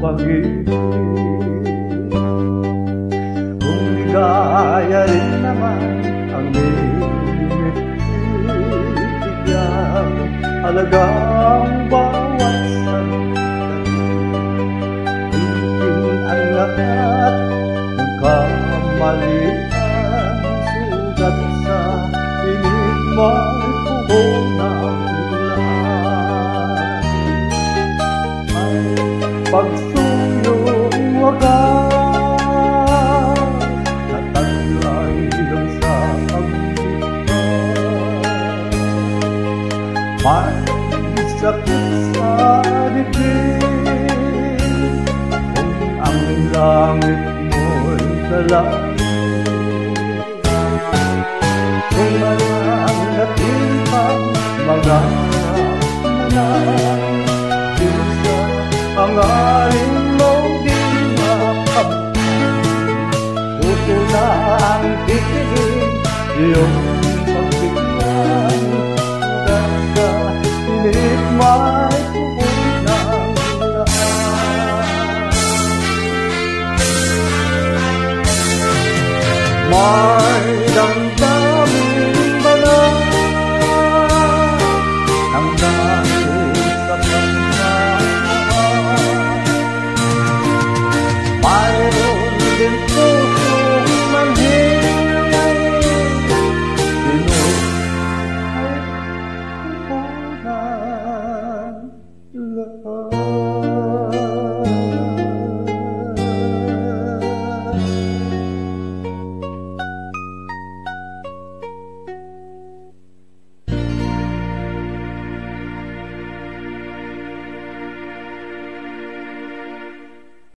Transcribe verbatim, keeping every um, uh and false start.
pag-ibig. Kung ligaya rin naman ang binibigyan, halagang bawat sandali. Tingin ang lahat ng kamalian, sugat sa pinig mo'y puhunan lahat. May pagsuyong wagas at taglay lang sa pagbibigay. May sakit sa dibdib kung ang langit mo'y dalangin. Kung walang natipang maghanap na lang, isa ang aling mong di makabit. Puso na ang titigin iyong